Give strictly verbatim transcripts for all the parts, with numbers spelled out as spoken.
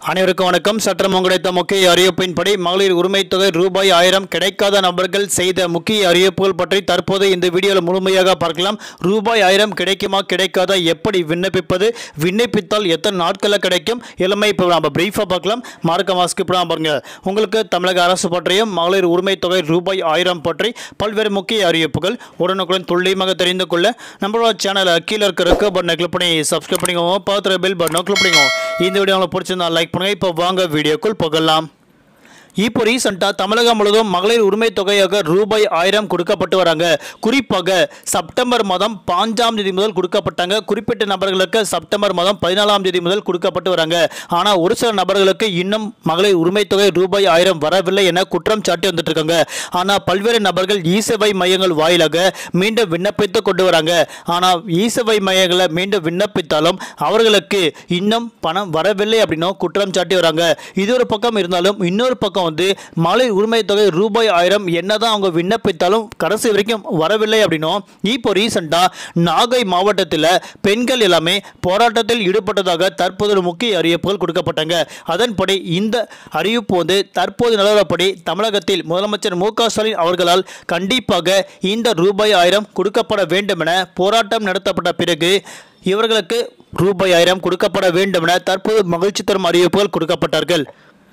அனைவருக்கும் வணக்கம். சற்றம் கிடைத்த முக்கிய அறிவிப்பின்படி மகளிர் உரிமை தொகை ரூபாய் ஆயிரம் கிடைக்காத நபர்கள் செய்த முக்கிய அறிவிப்புகள் பற்றி தற்போது இந்த வீடியோவில் முழுமையாக பார்க்கலாம். ரூபாய் ஆயிரம் கிடைக்குமா கிடைக்காதா, எப்படி விண்ணப்பிப்பது, விண்ணப்பித்தால் எத்தனை நாட்களில் கிடைக்கும், எல்லாமே இப்போ நம்ம பிரீஃபாக பார்க்கலாம். மார்க்க மாஸ்க்கு இப்போ பாருங்க. உங்களுக்கு தமிழக அரசு பற்றியும் மகளிர் உரிமை தொகை ரூபாய் ஆயிரம் பற்றி பல்வேறு முக்கிய அறிவிப்புகள் உடனுக்குடன் துல்லியமாக தெரிந்து கொள்ள நம்மளோட சேனலை கீழே இருக்க இருக்க பட்டனை கிளிக் பண்ணி சப்ஸ்கிரைப் பண்ணிக்கோங்க. பார்த்துற பெல் பட்டனை கிளிக் பண்ணிக்கோங்க. இந்த வீடியோ உங்களுக்கு பிடிச்சிருந்தா லைக் பண்ணுங்க. இப்போ வாங்க வீடியோக்குள் போகலாம். இப்போ ரீசெண்டாக தமிழகம் முழுவதும் மகளிர் உரிமை தொகையாக ரூபாய் ஆயிரம் கொடுக்கப்பட்டு வராங்க. குறிப்பாக செப்டம்பர் மாதம் பாஞ்சாம் தேதி முதல் கொடுக்கப்பட்டாங்க. குறிப்பிட்ட நபர்களுக்கு செப்டம்பர் மாதம் பதினாலாம் தேதி முதல் கொடுக்கப்பட்டு வராங்க. ஆனால் ஒரு சில நபர்களுக்கு இன்னும் மகளிர் உரிமை தொகை ரூபாய் ஆயிரம் வரவில்லை என குற்றம் சாட்டி வந்துட்டு இருக்காங்க. ஆனால் பல்வேறு நபர்கள் இ-சேவை மையங்கள் வாயிலாக மீண்டும் விண்ணப்பித்து கொண்டு வராங்க. ஆனால் இ-சேவை மையங்களை மீண்டும் விண்ணப்பித்தாலும் அவர்களுக்கு இன்னும் பணம் வரவில்லை அப்படின்னும் குற்றம் சாட்டி வராங்க. இது ஒரு பக்கம் இருந்தாலும் இன்னொரு பக்கம் வந்து மகளிர் உரிமை தொகை ரூபாய் ஆயிரம் என்னதான் அவங்க விண்ணப்பித்தாலும் கடைசி வரைக்கும் வரவில்லை அப்படின்னும் இப்போ ரீசெண்டா நாகை மாவட்டத்தில் பெண்கள் எல்லாமே போராட்டத்தில் ஈடுபட்டதாக தற்போது ஒரு முக்கிய அறிவிப்புகள் கொடுக்கப்பட்டாங்க. அதன்படி இந்த அறிவிப்பு வந்து தற்போது நிலவரப்படி தமிழகத்தில் முதலமைச்சர் மு க ஸ்டாலின் அவர்களால் கண்டிப்பாக இந்த ரூபாய் ஆயிரம் கொடுக்கப்பட வேண்டும் என போராட்டம் நடத்தப்பட்ட பிறகு இவர்களுக்கு ரூபாய் ஆயிரம் கொடுக்கப்பட வேண்டும் என தற்போது மகிழ்ச்சி தரும் அறிவிப்புகள் கொடுக்கப்பட்டார்கள்.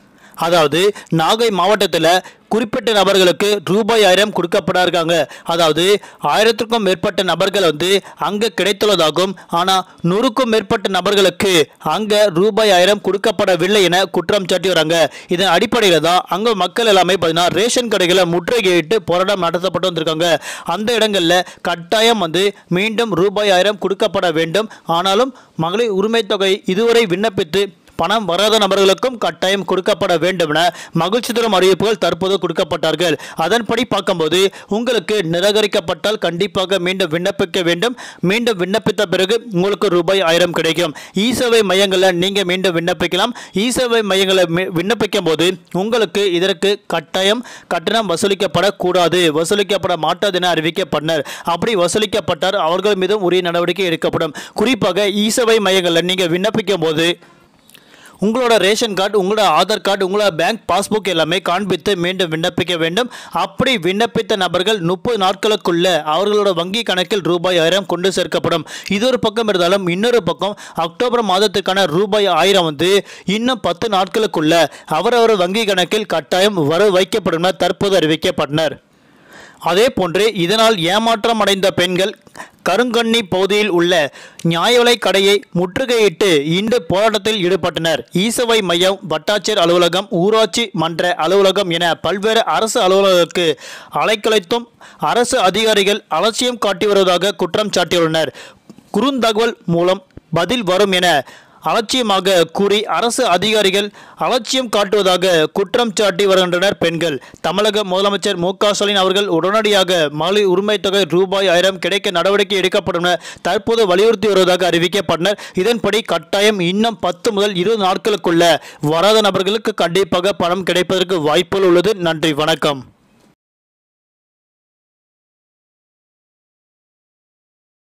அதாவது நாகை மாவட்டத்தில் குறிப்பிட்ட நபர்களுக்கு ரூபாய் ஆயிரம் கொடுக்கப்பட இருக்காங்க. அதாவது ஆயிரத்திற்கும் மேற்பட்ட நபர்கள் வந்து அங்கே கிடைத்துள்ளதாகவும், ஆனால் நூறுக்கும் மேற்பட்ட நபர்களுக்கு அங்கே ரூபாய் ஆயிரம் கொடுக்கப்படவில்லை என குற்றம் சாட்டி வராங்க. இதன் அடிப்படையில் தான் அங்கே மக்கள் எல்லாமே பார்த்தீங்கன்னா ரேஷன் கடைகளை முற்றுகையிட்டு போராட்டம் நடத்தப்பட்டு வந்திருக்காங்க. அந்த இடங்களில் கட்டாயம் வந்து மீண்டும் ரூபாய் ஆயிரம் கொடுக்கப்பட வேண்டும். ஆனாலும் மகளிர் உரிமை தொகை இதுவரை விண்ணப்பித்து பணம் வராத நபர்களுக்கும் கட்டாயம் கொடுக்கப்பட வேண்டும் என மகிழ்ச்சி தரும் அறிவிப்புகள் தற்போது கொடுக்கப்பட்டார்கள். அதன்படி பார்க்கும்போது உங்களுக்கு நிராகரிக்கப்பட்டால் கண்டிப்பாக மீண்டும் விண்ணப்பிக்க வேண்டும். மீண்டும் விண்ணப்பித்த பிறகு உங்களுக்கு ரூபாய் ஆயிரம் கிடைக்கும். இ-சேவை மையங்களில் நீங்கள் மீண்டும் விண்ணப்பிக்கலாம். இ-சேவை மையங்களை விண்ணப்பிக்கும் போது உங்களுக்கு இதற்கு கட்டாயம் கட்டணம் வசூலிக்கப்படக்கூடாது, வசூலிக்கப்பட மாட்டாது என அறிவிக்கப்பட்டனர். அப்படி வசூலிக்கப்பட்டால் அவர்கள் மீதும் உரிய நடவடிக்கை எடுக்கப்படும். குறிப்பாக இ-சேவை மையங்களில் நீங்கள் விண்ணப்பிக்கும் போது உங்களோட ரேஷன் கார்டு, உங்களோட ஆதார் கார்டு, உங்களோட பேங்க் பாஸ்புக் எல்லாமே காண்பித்து மீண்டும் விண்ணப்பிக்க வேண்டும். அப்படி விண்ணப்பித்த நபர்கள் முப்பது நாட்களுக்குள்ள அவர்களோட வங்கி கணக்கில் ரூபாய் ஆயிரம் கொண்டு சேர்க்கப்படும். இது ஒரு பக்கம் இருந்தாலும் இன்னொரு பக்கம் அக்டோபர் மாதத்திற்கான ரூபாய் ஆயிரம் வந்து இன்னும் பத்து நாட்களுக்குள்ள அவரவர் வங்கி கணக்கில் கட்டாயம் வர வைக்கப்படும் என தற்போது அறிவிக்கப்பட்டனர். அதே போன்று இதனால் ஏமாற்றம் அடைந்த பெண்கள் கருங்கண்ணி பகுதியில் உள்ள நியாய விலை கடையை முற்றுகையிட்டு இன்று போராட்டத்தில் ஈடுபட்டனர். இ-சேவை மையம், வட்டாட்சியர் அலுவலகம், ஊராட்சி மன்ற அலுவலகம் என பல்வேறு அரசு அலுவலகங்களுக்கு அலைக்கழித்தும் அரசு அதிகாரிகள் அலட்சியம் காட்டி வருவதாக குற்றம் சாட்டியுள்ளனர். குறுந்தகவல் மூலம் பதில் வரும் என அலட்சியமாக கூறி அரசு அதிகாரிகள் அலட்சியம் காட்டுவதாக குற்றம் சாட்டி வருகின்றனர் பெண்கள். தமிழக முதலமைச்சர் மு க ஸ்டாலின் அவர்கள் உடனடியாக மகளிர் உரிமை தொகை ரூபாய் ஆயிரம் கிடைக்க நடவடிக்கை எடுக்கப்படும் என தற்போது வலியுறுத்தி வருவதாக அறிவிக்கப்பட்டனர். இதன்படி கட்டாயம் இன்னும் பத்து முதல் இருபது நாட்களுக்குள்ள வராத நபர்களுக்கு கண்டிப்பாக பணம் கிடைப்பதற்கு வாய்ப்புகள் உள்ளது. நன்றி, வணக்கம்.